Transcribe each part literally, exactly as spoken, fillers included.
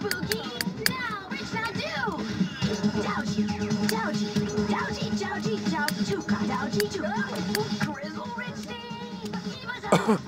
boogie now. Rich now do. Dowgy, dowgy, dowgy, dowgy, dowgy, chuka, dowgy, chuka. Grizzle Rich Steve. Give us a.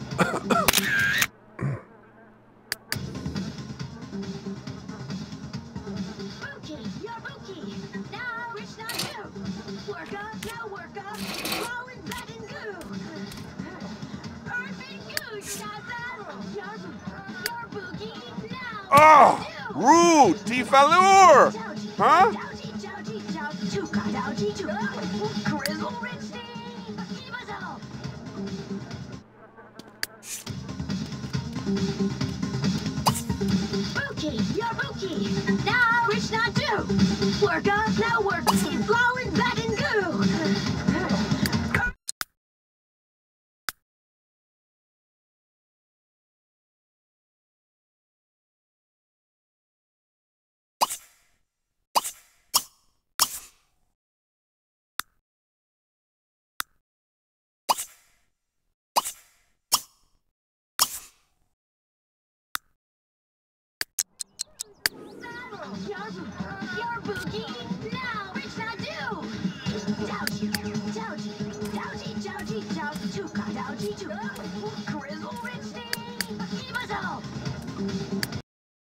Bookie, you're bookie. Now Rich now do. Work up, now work up. Roll and bat and goo. Earth and goo, you got that? You're, you're boogie now. Oh! Rude! Defalur! Huh? Dowgy, dowgy, dowgy, chuka, dowgy, chuka. Grizzle Rich Steve. Give us a. Bookie, you're bookie. Now Rich now do. Work up, now work. Blow and bat and goo. You're, you're boogie now.